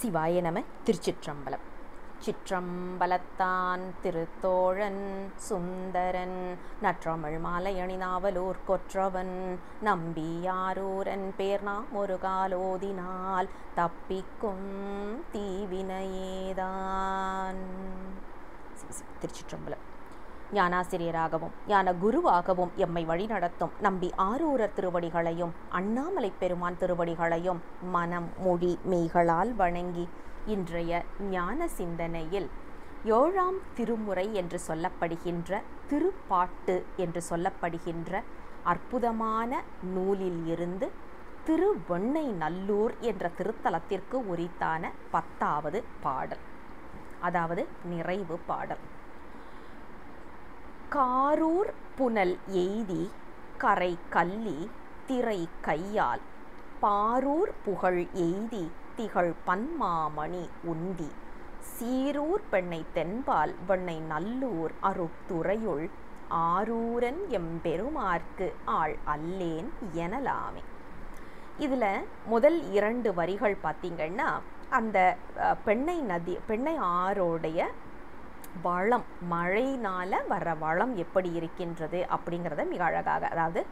சிவாய நம. திருச்சிற்றம்பலம். சிற்றம்பலத்தான் திருத்தோழன் சுந்தரன் நற்றமிழ் மாலையணி நாவலூர் கொற்றவன் நம்பியாரூரன் பேர்நாம் ஒரு காலோதினால் தப்பிக்கும் தீவினையேதான். திருச்சிற்றம்பலம். ஞானாசிரியராகவும் ஞான குருவாகவும் எம்மை வழிநடத்தும் நம்பி ஆரூரர் திருவடிகளையும் அண்ணாமலை பெருமான் திருவடிகளையும் மனம் மொழி மெய்களால் வணங்கி இன்றைய ஞான சிந்தனையில் 7ஆம் திருமுறை என்று சொல்லப்படுகின்ற திருப்பாட்டு என்று சொல்லப்படுகின்ற அற்புதமான நூலில் இருந்து திருவெண்ணை நல்லூர் என்ற திருத்தலத்திற்கு உரித்தான 10வது பாடல், அதாவது நிறைவு பாடல். காரூர் புனல் எய்தி கரை கல்லி திரை கையால் பாரூர் புகழ் எய்தி திகழ் பன்மாமணி உந்தி சீரூர் பெண்ணை தென்பால் வெண்ணை நல்லூர் அருத்துறையுள் ஆரூரன் எம்பெருமார்க்கு ஆள் அல்லேன் எனலாமே. இதில் முதல் 2 வரிகள் பார்த்திங்கன்னா அந்த பெண்ணை ஆரோடைய வளம், மழையினால் வர வளம் எப்படி இருக்கின்றது அப்படிங்கிறத மிக அழகாக, அதாவது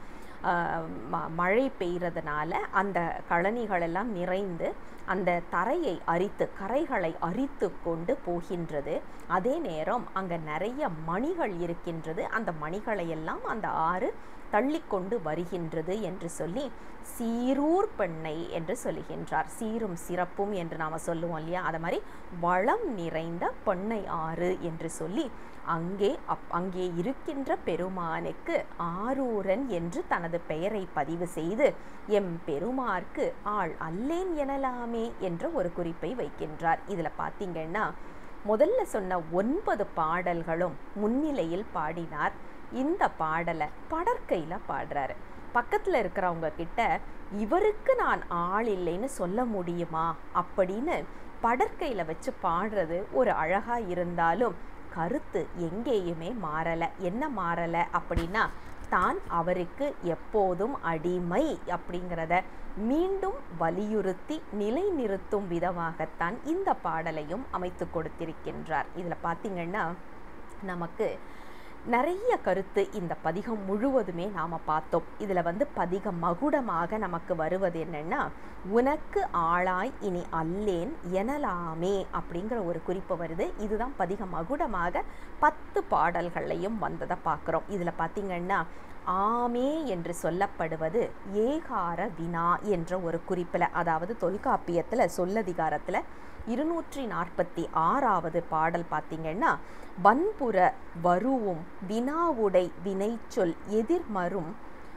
மழை பெய்கிறதுனால அந்த கழனிகளெல்லாம் நிறைந்து அந்த தரையை அரித்து கரைகளை அரித்து கொண்டு போகின்றது. அதே நேரம் அங்கே நிறைய மணிகள் இருக்கின்றது. அந்த மணிகளையெல்லாம் அந்த ஆறு தள்ளிக்கொண்டு வருகின்றது என்று சொல்லி சீரூர் பெண்ணை என்று சொல்லுகின்றார். சீரும் சிறப்பும் என்று நாம் சொல்லுவோம் இல்லையா, அது மாதிரி வளம் நிறைந்த பெண்ணை ஆறு என்று சொல்லி அங்கே இருக்கின்ற பெருமானுக்கு ஆரூரன் என்று தனது பெயரை பதிவு செய்து எம் பெருமார்க்கு ஆள் அல்லேன் எனலாமே என்ற ஒரு குறிப்பை வைக்கின்றார். இதில் பார்த்தீங்கன்னா முதல்ல சொன்ன 9 பாடல்களும் முன்னிலையில் பாடினார். இந்த பாடலை படற்கையில் பாடுறாரு. பக்கத்தில் இருக்கிறவங்க கிட்ட இவருக்கு நான் ஆள் இல்லைன்னு சொல்ல முடியுமா அப்படின்னு படற்கையில் வச்சு பாடுறது ஒரு அழகாக இருந்தாலும் கருத்து எங்கேயுமே மாறலை. என்ன மாறலை அப்படின்னா, தான் அவருக்கு எப்போதும் அடிமை அப்படிங்கிறத மீண்டும் வலியுறுத்தி நிலைநிறுத்தும் விதமாகத்தான் இந்த பாடலையும் அமைத்து கொடுத்திருக்கின்றார். இதில் பார்த்திங்கன்னா நமக்கு நிறைய கருத்து இந்த பதிகம் முழுவதுமே நாம் பார்த்தோம். இதில் பதிக மகுடமாக நமக்கு வருவது என்னென்னா, உனக்கு ஆளாய் இனி அல்லேன் எனலாமே அப்படிங்கிற ஒரு குறிப்பு வருது. இதுதான் பதிக மகுடமாக 10 பாடல்களையும் வந்ததை பார்க்குறோம். இதில் பார்த்திங்கன்னா ஆமே என்று சொல்லப்படுவது ஏகார வினா என்ற ஒரு குறிப்பில், அதாவது தொல்காப்பியத்தில் சொல்லதிகாரத்தில் 246வது பாடல் பார்த்திங்கன்னா, வன்புற வருவும் வினாவுடை வினைச்சொல் எதிர்மரும்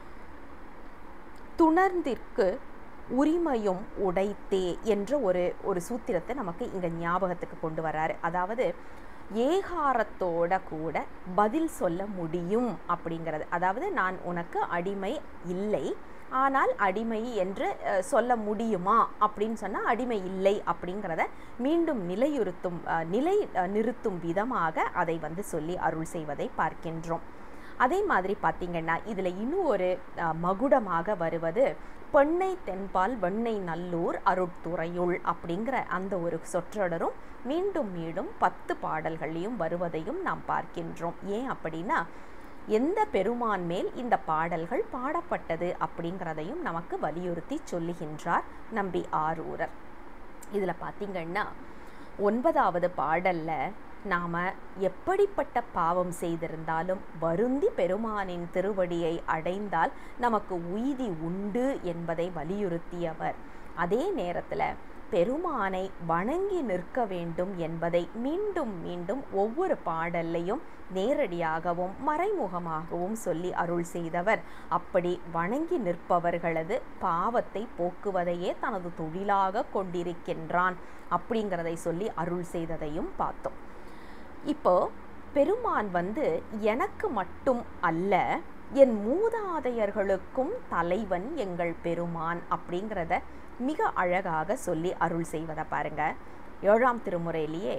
துணர்ந்திற்கு உரிமையும் உடைத்தே என்ற ஒரு சூத்திரத்தை நமக்கு இங்கே ஞாபகத்துக்கு கொண்டு வர்றாரு. அதாவது ஏகாரத்தோட கூட பதில் சொல்ல முடியும் அப்படிங்கிறது. அதாவது நான் உனக்கு அடிமை இல்லை, ஆனால் அடிமை என்று சொல்ல முடியுமா அப்படின்னு சொன்னால் அடிமை இல்லை அப்படிங்கிறத மீண்டும் நிலை நிறுத்தும் விதமாக அதை சொல்லி அருள் செய்வதை பார்க்கின்றோம். அதே மாதிரி பார்த்திங்கன்னா இதில் இன்னும் ஒரு மகுடமாக வருவது பெண்ணை தென்பால் வெண்ணை நல்லூர் அருட்துறையுள் அப்படிங்கிற அந்த ஒரு சொற்றொடரும் மீண்டும் 10 பாடல்களையும் வருவதையும் நாம் பார்க்கின்றோம். ஏன் அப்படின்னா, எந்த பெருமான் மேல் இந்த பாடல்கள் பாடப்பட்டது அப்படிங்கிறதையும் நமக்கு வலியுறுத்தி சொல்லுகின்றார் நம்பி ஆரூரர். இதில் பார்த்திங்கன்னா 9வது பாடலில் நாம் எப்படிப்பட்ட பாவம் செய்திருந்தாலும் வருந்தி பெருமானின் திருவடியை அடைந்தால் நமக்கு உய்தி உண்டு என்பதை வலியுறுத்தியவர். அதே நேரத்தில் பெருமானை வணங்கி நிற்க வேண்டும் என்பதை மீண்டும் மீண்டும் ஒவ்வொரு பாடல்லையும் நேரடியாகவும் மறைமுகமாகவும் சொல்லி அருள் செய்தவர். அப்படி வணங்கி நிற்பவர்களது பாவத்தை போக்குவதையே தனது தொழிலாக கொண்டிருக்கின்றான் அப்படிங்கிறதை சொல்லி அருள் செய்ததையும் பார்த்தோம். இப்போ பெருமான் எனக்கு மட்டும் அல்ல, என் மூதாதையர்களுக்கும் தலைவன் எங்கள் பெருமான் அப்படிங்கிறத மிக அழகாக சொல்லி அருள் செய்வதை பாருங்க. 7ஆம் திருமுறையிலேயே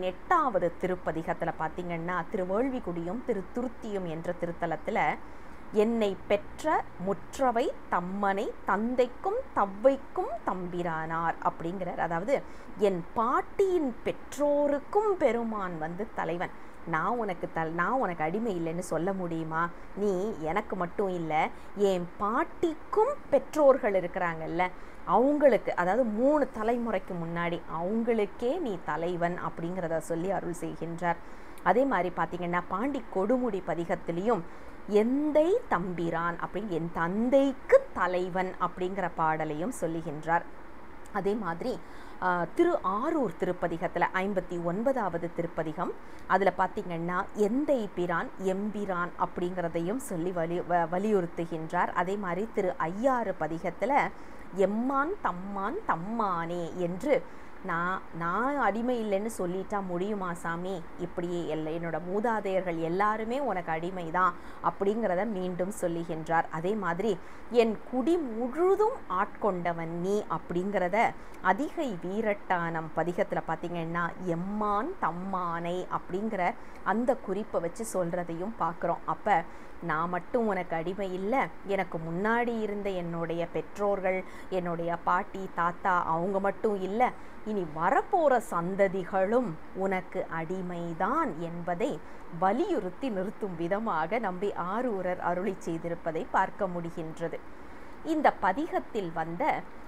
18வது திருப்பதிகத்தில் பார்த்திங்கன்னா திருவேள்விக்குடியும் திருத்துருத்தியும் என்ற திருத்தலத்தில் என்னை பெற்ற முற்றவை தம்மனை தந்தைக்கும் தவ்வைக்கும் தம்பிரானார் அப்படிங்கிறார். அதாவது என் பாட்டியின் பெற்றோருக்கும் பெருமான் தலைவன். நான் உனக்கு அடிமை இல்லைன்னு சொல்ல முடியுமா? நீ எனக்கு மட்டும் இல்லை, என் பாட்டிக்கும் பெற்றோர்கள் இருக்கிறாங்கல்ல, அவங்களுக்கு, அதாவது 3 தலைமுறைக்கு முன்னாடி அவங்களுக்கே நீ தலைவன் அப்படிங்கிறத சொல்லி அருள் செய்கின்றார். அதே மாதிரி பார்த்திங்கன்னா பாண்டி கொடுமுடி பதிகத்திலையும் எந்தை தம்பிரான் அப்படின்னு என் தந்தைக்கு தலைவன் அப்படிங்கிற பாடலையும் சொல்லுகின்றார். அதே மாதிரி திரு ஆரூர் திருப்பதிகத்தில் 59வது திருப்பதிகம், அதில் பார்த்திங்கன்னா எந்தை பிரான் எம்பிரான் அப்படிங்கிறதையும் சொல்லி வலியுறுத்துகின்றார். அதே மாதிரி திரு ஐயாறு பதிகத்தில் எம்மான் தம்மான் தம்மானே என்று நான் அடிமை இல்லைன்னு சொல்லிட்டா முடியுமா சாமி? இப்படியே என்னோட மூதாதையர்கள் எல்லாருமே உனக்கு அடிமை தான் அப்படிங்கிறத மீண்டும் சொல்லுகின்றார். அதே மாதிரி என் குடி முழுதும் ஆட்கொண்டவன் நீ அப்படிங்கிறத அதிகை வீரட்டானம் பதிகத்தில் பார்த்திங்கன்னா எம்மான் தம்மானை அப்படிங்கிற அந்த குறிப்பை வச்சு சொல்கிறதையும் பார்க்குறோம். அப்போ நான் மட்டும் உனக்கு அடிமை இல்லை, எனக்கு முன்னாடி இருந்த என்னுடைய பெற்றோர்கள், என்னுடைய பாட்டி தாத்தா அவங்க மட்டும் இல்லை, இனி வரப்போகிற சந்ததிகளும் உனக்கு அடிமைதான் என்பதை வலியுறுத்தி நிறுத்தும் விதமாக நம்பி ஆரூரர் அருளி செய்திருப்பதை பார்க்க முடிகின்றது. இந்த பதிகத்தில் வந்த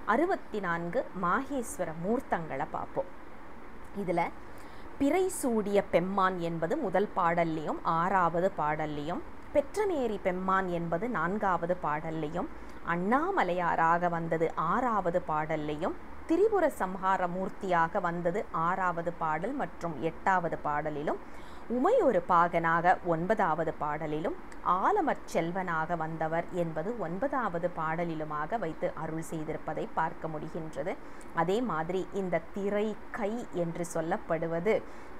64 மாகேஸ்வர மூர்த்தங்களை பார்ப்போம். இதில் பிறை சூடிய பெம்மான் என்பது முதல் பாடல்லையும் 6வது பாடல்லையும், பெற்றநேரி பெம்மான் என்பது 4வது பாடல்லையும், அண்ணாமலையாராக வந்தது 6வது பாடல்லையும், திரிபுர சம்ஹார மூர்த்தியாக வந்தது 6வது பாடல் மற்றும் 8வது பாடலிலும், உமையொரு பாகனாக 9வது பாடலிலும், ஆலமற் செல்வனாக வந்தவர் என்பது 9வது பாடலிலுமாக வைத்து அருள் செய்திருப்பதை பார்க்க முடிகின்றது. அதே மாதிரி இந்த திரை கை என்று சொல்லப்படுவது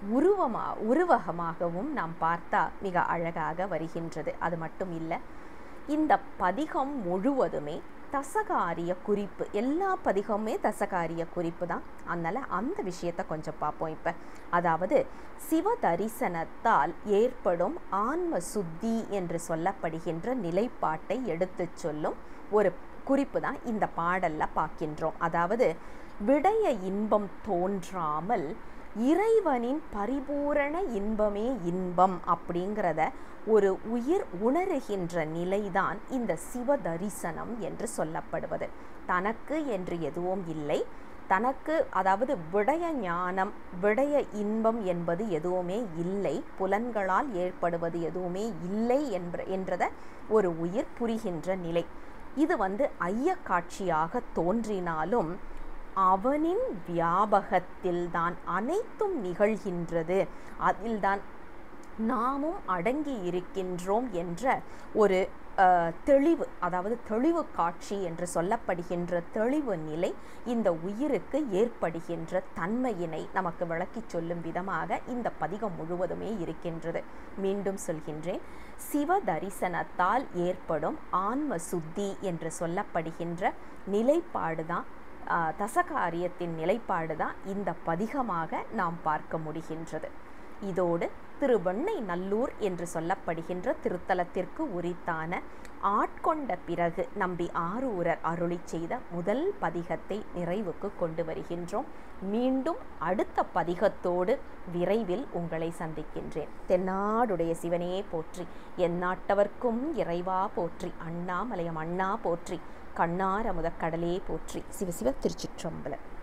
உருவகமாகவும் நாம் பார்த்தா மிக அழகாக வருகின்றது. அது மட்டும் இல்லை, இந்த பதிகம் முழுவதுமே தசகாரிய குறிப்பு, எல்லா பதிகமுமே தசகாரிய குறிப்பு தான். அதனால் அந்த விஷயத்தை கொஞ்சம் பார்ப்போம் இப்போ. அதாவது சிவ தரிசனத்தால் ஏற்படும் ஆன்ம சுத்தி என்று சொல்லப்படுகின்ற நிலைப்பாட்டை எடுத்து சொல்லும் ஒரு குறிப்பு தான் இந்த பாடலில் பார்க்கின்றோம். அதாவது விடய இன்பம் தோன்றாமல் இறைவனின் பரிபூரண இன்பமே இன்பம் அப்படிங்கிறத ஒரு உயிர் உணருகின்ற நிலைதான் இந்த சிவ தரிசனம் என்று சொல்லப்படுவது. தனக்கு என்று எதுவும் இல்லை, தனக்கு அதாவது விடய ஞானம், விடய இன்பம் என்பது எதுவுமே இல்லை, புலன்களால் ஏற்படுவது எதுவுமே இல்லை என்றத ஒரு உயிர் புரிகின்ற நிலை. இது ஐய காட்சியாக தோன்றினாலும் அவனின் வியாபகத்தில்தான் அனைத்தும் நிகழ்கின்றது, அதில்தான் நாமும் அடங்கி இருக்கின்றோம் என்ற ஒரு தெளிவு, அதாவது தெளிவு காட்சி என்று சொல்லப்படுகின்ற தெளிவு நிலை இந்த உயிருக்கு ஏற்படுகின்ற தன்மையினை நமக்கு விளக்கி சொல்லும் விதமாக இந்த பதிகம் முழுவதுமே இருக்கின்றது. மீண்டும் சொல்கின்றேன், சிவ தரிசனத்தால் ஏற்படும் ஆன்ம சுத்தி என்று சொல்லப்படுகின்ற நிலைப்பாடுதான், தசகாரியத்தின் நிலைப்பாடுதான் இந்த பதிகமாக நாம் பார்க்க முடிகின்றது. இதோடு திருவெண்ணை நல்லூர் என்று சொல்லப்படுகின்ற திருத்தலத்திற்கு உரித்தான ஆட்கொண்ட பிறகு நம்பி ஆரூரர் அருளி செய்த முதல் பதிகத்தை நிறைவுக்கு கொண்டு வருகின்றோம். மீண்டும் அடுத்த பதிகத்தோடு விரைவில் உங்களை சந்திக்கின்றேன். தென்னாடுடைய சிவனே போற்றி, எந்நாட்டவர்க்கும் இறைவா போற்றி, அண்ணாமலையம் அண்ணா போற்றி, கண்ணார் அமுதக் கடலே போற்றி. சிவசிவ திருச்சிற்றம்பலம்.